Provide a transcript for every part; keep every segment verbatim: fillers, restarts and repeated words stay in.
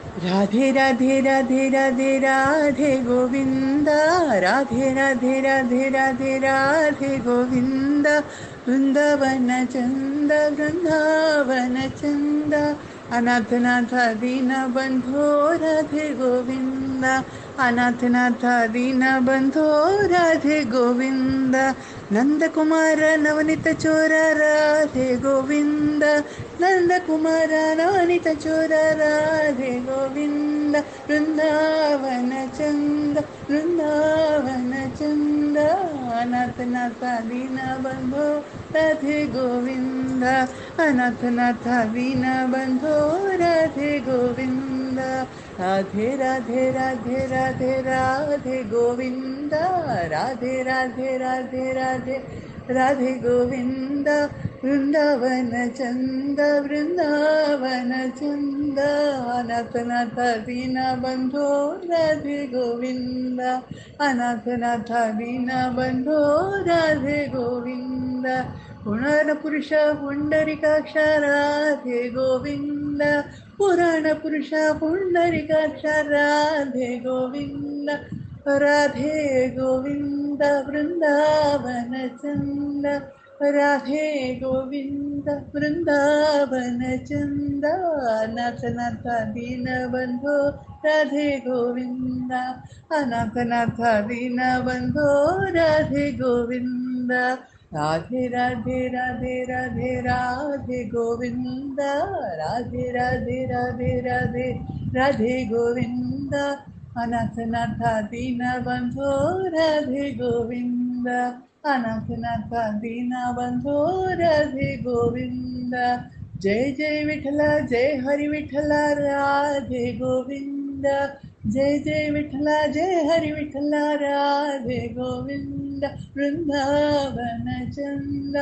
राधे राधे राधे राधे राधे गोविंदा, राधे राधे राधे राधे राधे गोविंदा, वृंदावन चंद वृंदावन चंद, अनाथनाथ दीन बंधो राधे गोविंदा, अनाथनाथ दीन बंधो राधे गोविंदा, नंद कुमार नवनीत चोर राधे गोविंद, नंद कुमार नवनीत चोर राधे गोविंद, वृंदावन चंद वृंदावन चंद, अनाथ नाथ दीन बंधो राधे गोविंद, अनाथ नाथ दीन बंधो राधे गोविंद, राधे राधे राधे राधे राधे गोविंद, राधे राधे राधे राधे राधे गोविंद, वृंदावन चंद वृंदावन चंद, अनाथ नाथ दीन बंधो राधे गोविंद, अनाथ नाथ दीन बंधो राधे गोविंद, पुराण पुरुष पुंडरीकाक्ष राधे गोविंद, पुराण पुरुष पुंडरीकाक्ष राधे गोविंद, राधे गोविंद वृंदावन चंद, राधे गोविंद वृंदावन चंद, अनाथ नाथ दीन बंधो राधे गोविंद, अनाथ नाथ दीन बंधो राधे गोविंद, राधे राधे राधे राधे राधे गोविंद, राधे राधे राधे राधे राधे गोविंद, अनाथ नाथ दीन बंधो राधे गोविंद, अनाथ नाथ दीन बंधो राधे गोविंद, जय जय विठला जय हरि विठला राधे गोविंद, जय जय विठला जय हरि विठला राधे गोविंद, वृंदावन चंद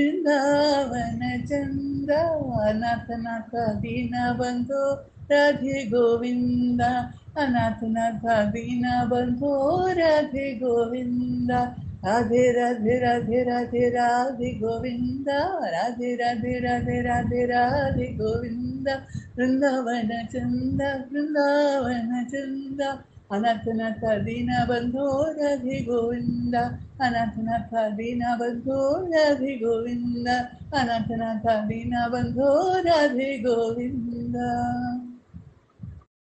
वृंदावन चंद, अनाथ नाथ दीन बंधो राधे गोविंद, अनाथ नाथ दीन बंधो राधे गोविंद, राधे राधे राधे राधे राधे गोविंद, राधे राधे राधे राधे राधे गोविंद, वृंदावन चंद वृंदावन चंद, अनाथ नाथ दीन बंधो राधे गोविंद, अनाथ नाथ दीन बंधो राधे गोविंद, अनाथ नाथ दीन बंधो राधे गोविंद.